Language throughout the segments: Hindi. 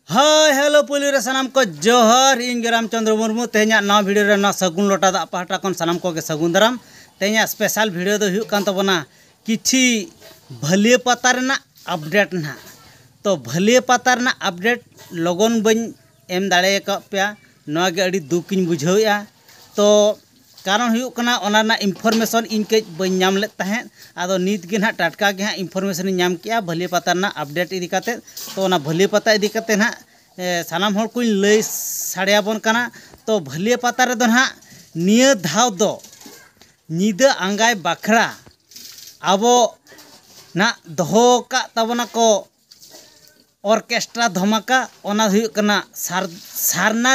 हाय हेलो पुलिस सामान को जोहर इन रामचंद्र मुर्मू तेना नवा वीडियो ना सगुन लोटा दा पहाटा कौन सामान को सगुन दाराम तेना स्पेशल वीडियो दो हुयुक कान तबना किछि भलिया पता रना अपडेट ना तो भलिया पता रना अपडेट लगन बन एम दाड़े का पे नवा गे अड़ी दुखिन बुझावेआ तो कारण हुयुक कना ओना ना इनफॉर्मेशन इन के बन नाम ले तहें आदो नीत गे ना टटका गे इनफॉर्मेशन नाम किया भलिया पता ना अपडेट इदी काते तो ओना भलिया पता इदी काते ना सानाम हर कोई लई साड़ियाबन कना तो भलिया पता रे दो ना निया धाव दो नीदा आंगाय बाखरा आबो ना दोहो का तबना को ऑर्केस्ट्रा धमाका ओना हुयुक कना सारना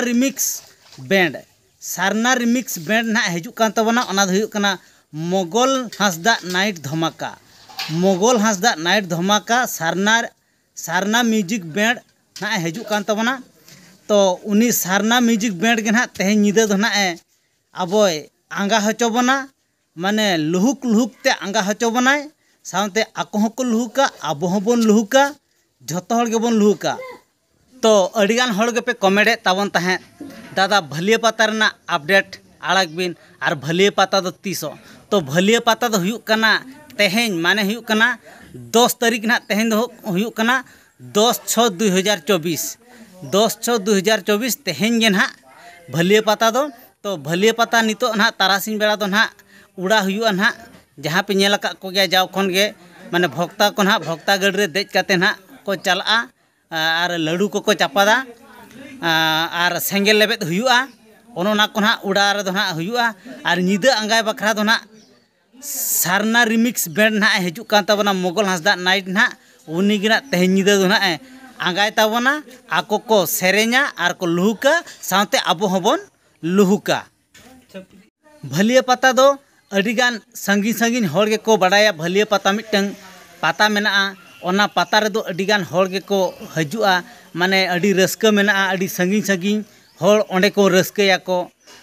रिमिक्स बैंड ना हजू कान तबना ओना हुयुक कना मोगल हांसदा नाइट धमाका सारना म्यूजिक बैंड ना हजू कान तबना तो उनी सारना म्यूजिक बैंड के ना तेहे नीदा दो ना अब आंगा हचोबना माने लुहुक ते आंगा हचोबनाय साउंते आको हको लुहुका आबो हबन लुहुका झोतो हर गेबन लुहुका तो अड़ीगान हर गेपे कमेंटे ताबन ताहे दादा भलिया पता रना अपडेट आड़ाग बिन और भलिया पता दो तीसो तो भलिया पता दो हुयुक कना तेहें माने हुयुक कना 10 तारीख ना तेहें दो हुयुक कना 10/6/2024 10/6/2024 तेहें गे ना भलिया पता दो तो भलिया पता नितो ना तारासिन बेड़ा दो ना उड़ा हुयुआ ना जहाँ पे नेल का को गया जाओ खन गे माने भक्ता को ना भक्ता गड़ रे देज काते ना को चला और लड्डू को चापादा और सेंगेल लेबेद हुयुआ ओनोना को ना उड़ा रे दो ना हुयुआ और नीदा आंगाय बखरा दो ना सारना रिमिक्स बैंड ना हजू कान तबना मोगल हांसदा नाइट ना उनी गे ना तेहें नीदा दो ना आंगाय तबना आको को सेरेኛ और को लुहुका साउते आबो हबन लुहुका भलिया पता दो अड़ीगान संगी हर गे को बड़ाया भलिया पता मिटंग पता मेना ओना पता रे दो अड़ीगान हर गे को हजुआ माने अड़ी रस्का मेना अड़ी संगी हर ओंडे को रस्काया को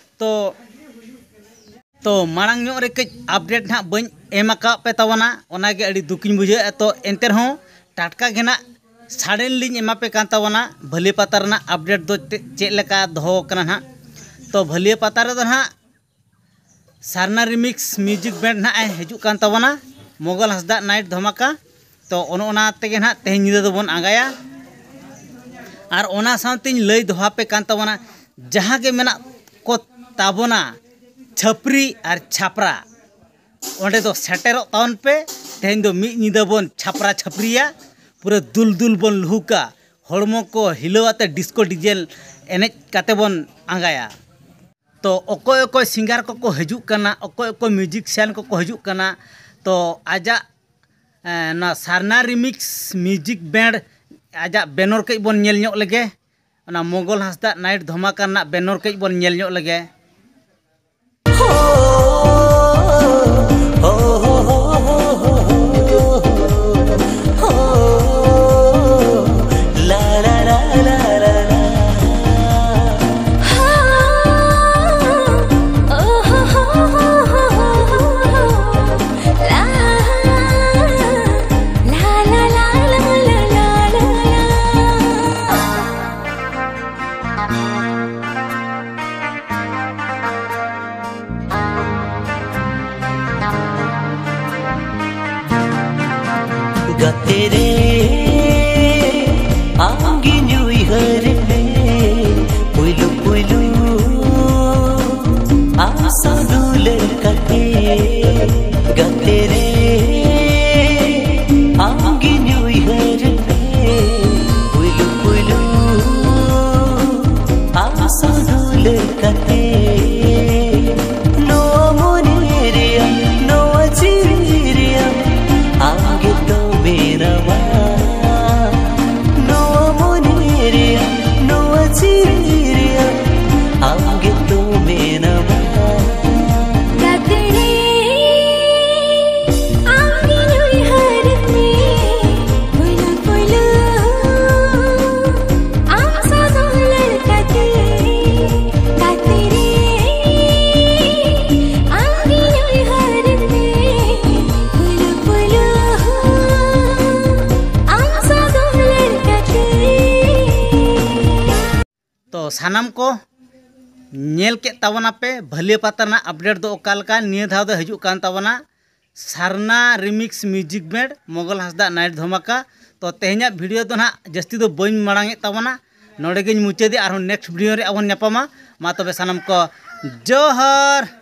तो मांग नो रे कई अपडेट ना बन एमका पे तबना ओना गे अड़ी दुखिन बुझे तो एंते रहो टटका गे ना साडेन लिंग एमा पे कान तबना भलिया पता रना अपडेट दो चेक लेका दोहो कना ना तो भलिया पता रे दो ना सारना रिमिक्स म्यूजिक बैंड ना हजू कान तबना मोगल हांसदा नाइट धमाका तो ओना तेगे ना तेहें नीदा दो बन आंगाया और ओना साउतें लई दोहा पे कान तबना जहाँ के मेना को ताबना छपरी और छापरा ओंडे दो सेटेरो ताउन पे तेहें दो मी नीदा बन छापरा छपरिया पूरा दुल बन लुहुका हड़मो को हिलोवाते डिस्को डीजेल एनेज काते बन आंगाया तो अकोय अकोय सिंगार को हजू कना अकोय म्यूजिशियन को हजू कना तो आजा ना सारना रिमिक्स म्यूजिक बैंड आजा बैनर कई बन नेल ᱧᱚᱜ लगे ना मोगल हांसदा नाइट धमाका ना बैनर कई बन नेल ᱧᱚᱜ लगे तो सानाम को नेल के तावना पे भले पाता ना अपडेट दो ओकालका निये धाव दो हजू कान तावना सारना remix music band Mogal Hansda night धमाका। तो तेहना वीडियो दो ना जस्ती दो बन मांगे तावना नोड़े मुचादी और नेक्स्ट वीडियो रे अबन न्यापामा मा तबे सानाम को जोहर।